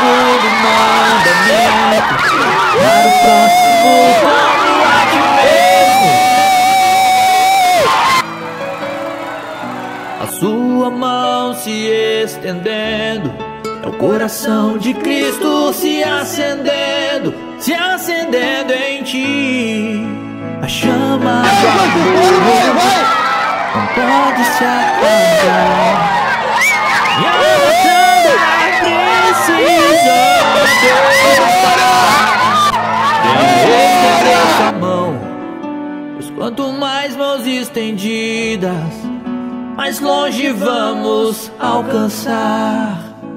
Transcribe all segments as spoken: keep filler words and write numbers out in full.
segundo mandamento: amar o próximo como a ti mesmo. A sua mão se estendendo, é o coração de Cristo se acendendo, se acendendo em ti. A chama do amor não pode se apagar. E a batalha precisa estender sua mão, pois quanto mais mãos estendidas, mais longe vamos alcançar.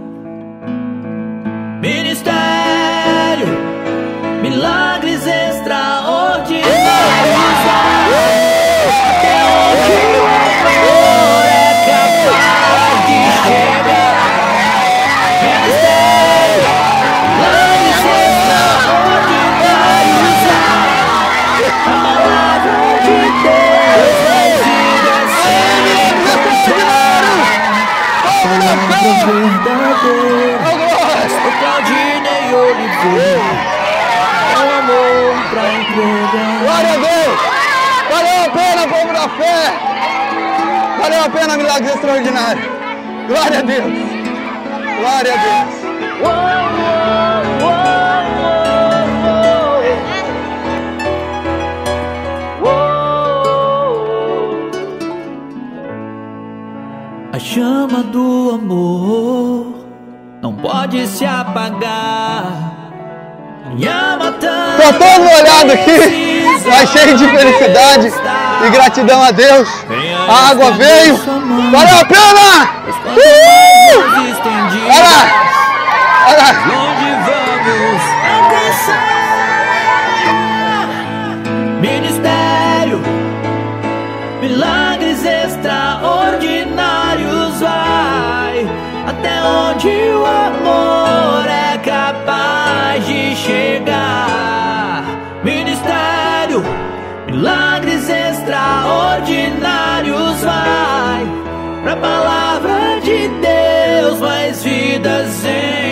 Ministério, milagres extraordinários, até onde o amor é capaz de chegar. Ministério, milagres extraordinários, a palavra de Deus vai vida sem encontrar. Palavra verdadeira, pastor Claudinei Oliveira, é o amor pra entregar. Glória a Deus! Valeu a pena, povo da fé! Valeu a pena, milagres extraordinários! Glória a Deus! Glória a Deus! Uou, uou, uou, uou. A chama do amor não pode se apagar. Minha matança. Tô todo molhado aqui, mas cheio de felicidade e gratidão a Deus. A água veio. Valeu a pena! Uh! Olha lá! Olha lá! Onde vamos alcançar? Ministério, milagres extraordinários, vai até onde o amor é capaz de chegar. Ministério, milagres extraordinários, vai pra palavra de Deus, mais vidas em